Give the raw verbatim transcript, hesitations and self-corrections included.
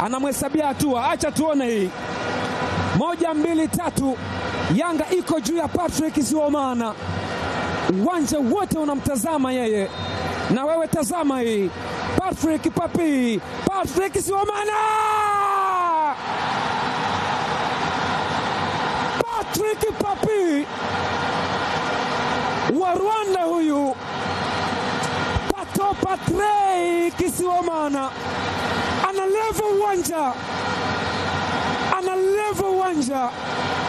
anamhesabia hatua. Acha tuone hii. Moja, mbili, tatu. Yanga iko juu ya Patrick Sibomana. Uwanja wote unamtazama yeye. Na wewe tazama hii. Patrick Papi. Patrick Sibomana! Patrick Papi wa Rwanda huyu. Pato Patrick Sibomana ana level uwanja, ana level uwanja.